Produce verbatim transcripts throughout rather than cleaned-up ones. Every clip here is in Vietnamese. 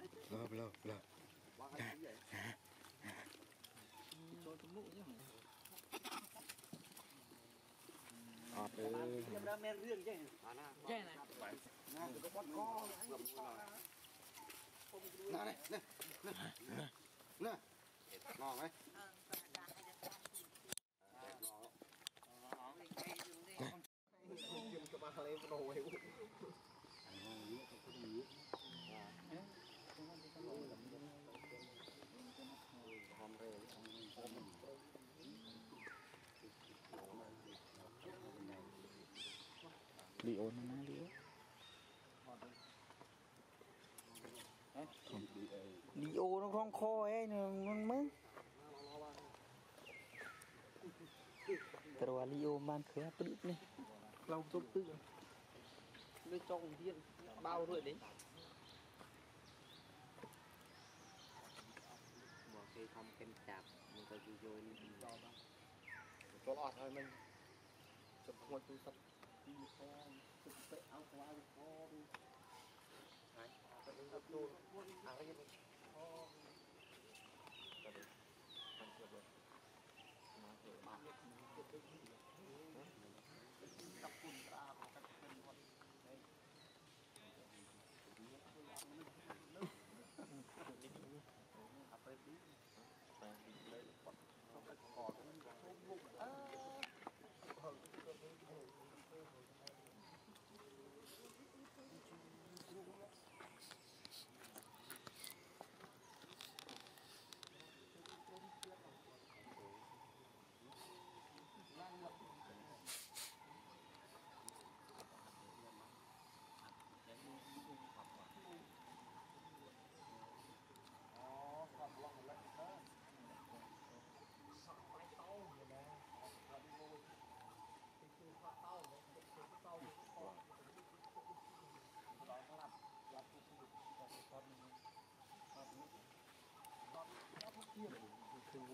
Lơ lơ lơ. Cho cái mũ nhá. Ọt ơi. Em đã men riêng chứ. Cái này. Nè, có bắt co. Nè này, nè. Nè. Nè. Ngon đấy. Kim cho ba lên rồi. Đi ôn nó đi ôn. Đi ôn nó không kho ấy ngon mớ. Terus Leo man khé bự này. Lòng tốt tự. Nó trong thiên bao rồi đấy. Một cái không kem chạp, mình coi vui vui đi cho đó. Cho lọt thôi mình. Chụp một túi sắp. Đi con, chụp vệ áo qua con. Đấy, chụp áo đồ. À cái gì? Con. Cái gì? Con chụp rồi. Nó thử bạn. Tập quân ra và các nhân vật. Đây. Apa itu? Saya pilih pot. Sampai kor. Oh, còn lo một lần nữa. Sọ máy tàu như này, là đi vô. Thì cứ khoa tàu, thì cứ tàu thì cứ có. Đó nó làm, làm cái gì, cho cái con mình. Con mình. Con nó không kiềm. Thì vô.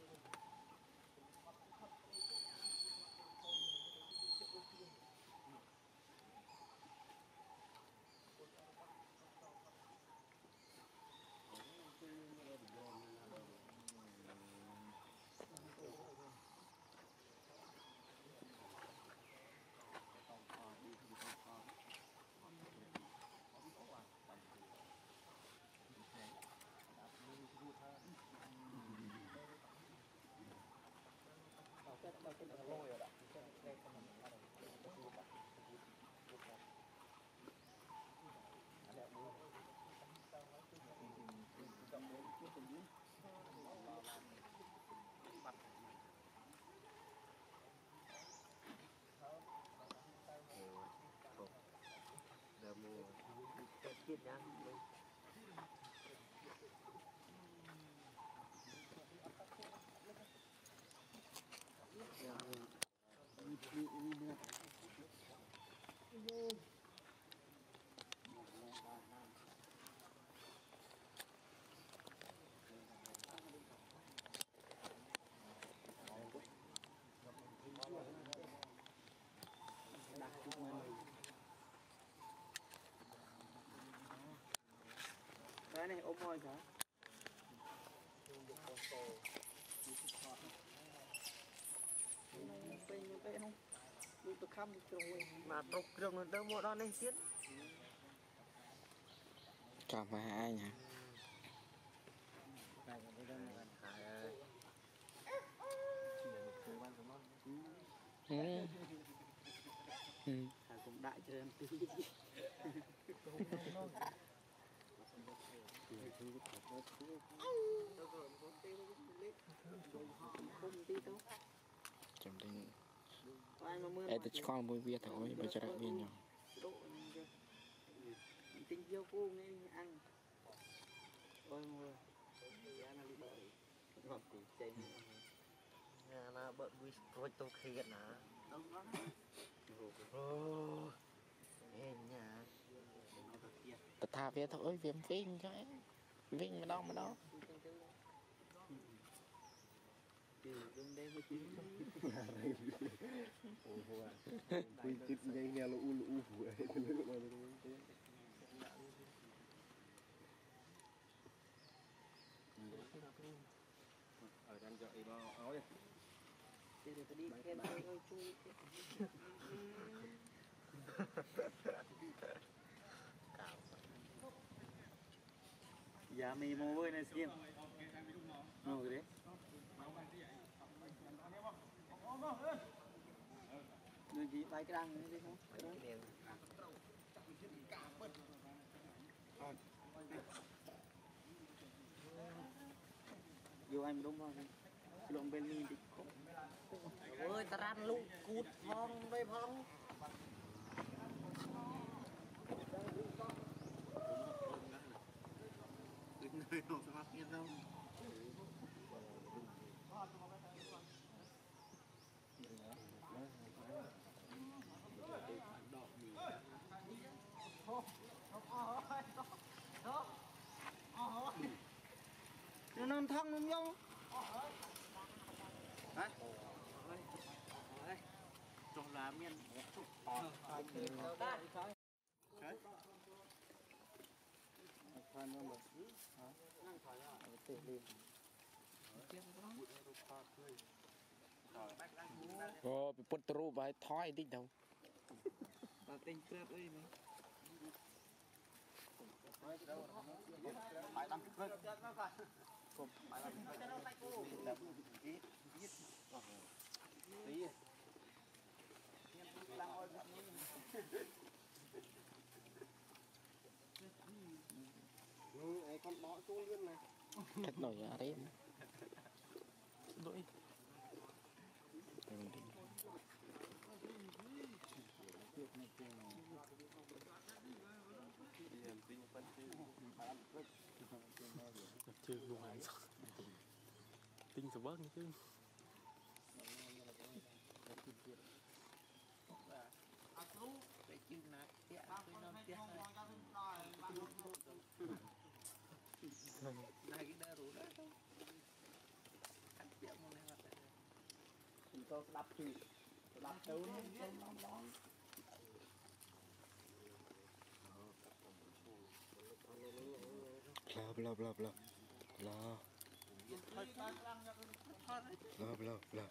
Cái đó cái nó lôi rồi đó. Cái đây không mình ở đây. Cái nó bắt. Anh đẹp luôn. Trong đấy chút từng dưới. Bắt. Giờ mua cái chiết nhá. Cái này ôm môi hả? Cái như vậy không? Đi tôi khăm rồi mà trục rừng đâu mua đó lên xiết. Chào mà ai nhỉ? Này còn đây là Hải ơi. Chỉ là một thời ban của nó. Ừ. Ừ. Hải cũng đại cho em tí. Chấm đi. Ê, tôi con bôi bia thôi, bây giờ đặc biệt nhỏ. Tinh vô cô nghe ăn. Ôi mua. Giá nó đi bởi. Ngọt củ chanh. Nhà là bợn vui rồi tôi khiết hả? Đúng đó. Ồ. Ê nhà. Tôi thả về thôi, viêm vinh cho em. Vinh mà đâu mà đâu. Từ trong đây mới chín. Ủa hoa. Quy chích nhanh nghe lũ lũ vậy. rồi đang dậy bao áo đi để để đi khen ơi chui giá mì mua với này xiêm ngồi đấy người gì tay cái răng này đi không vô anh đúng không lộn bên mi thì ơi ta ran lụ cút phong đây phong người đâu sao biết đâu nó non thăng không nhau hả cho lá miên Ồ, bị bút trù bài thói đi đâu. là tinh tuyệt ơi mày phải đăng ký nó phải không phải là tí tí ừ, ai con bó xuống luôn này Cách nổi ở đây. Đuổi. Chưa luôn hả? Tinh sẽ bớt chứ. cái chim nát tía cái non tía này cái đá rủ đó ăn tía một này là chúng tôi đập chữ đập đâu không không đó Bla bla bla bla bla bla bla bla.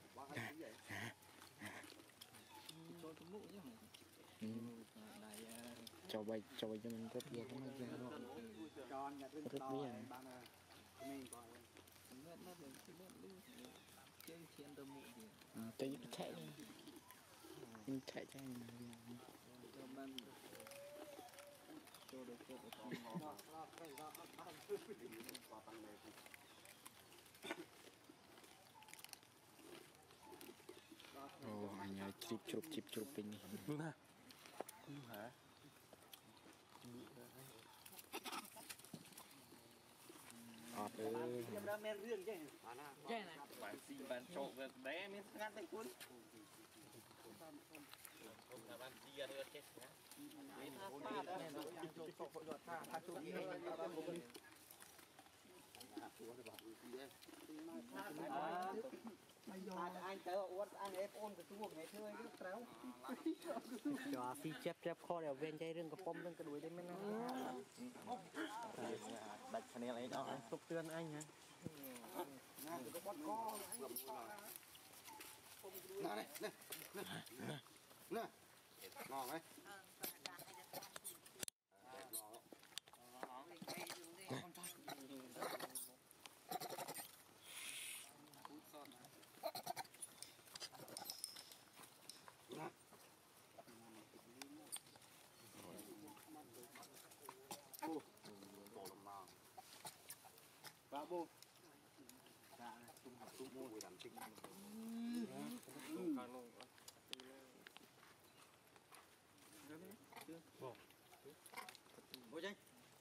Cho bay cho bay cho mình rất nhiều cái này ra đó. Rất nhiều. Cho những cái chạy này. Những chạy chạy này. Ồ, anh ơi, chụp chụp chụp chụp bên này. Đúng hả? Đúng hả? Ọt ơi. cái này bạn xì bạn trộn về bé mới ngắt tay cuốn là bạn chia đưa chết nhá mấy thác pha đó này nó trộn trộn hội giọt tha tha trộn như này là bạn cũng anh tới uống anh ép ôn cái chuông này thôi rất kéo cho phi chép chép kho đều ven dây rừng cái pom rừng cái đuôi đây mới nó đặt channel này đó tục tuyên anh hả nè cái con co nè này nè nè nè ngon đấy ba bô dạ tung học tung mua buổi làm tinh tung luôn bố chơi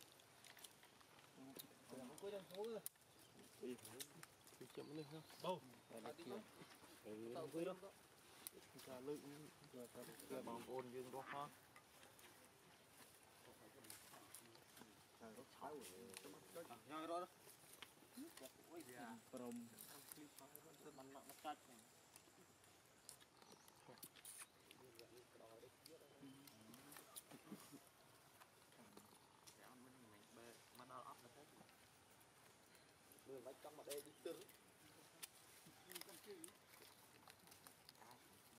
cuối chân hối đi đi chậm lên ha đâu tao cuối đó ra lưng ra bằng ôn dương đó ha rồi đó From mình nó cắt mà đào ấp là hết. Người vách trong mà đây đi tư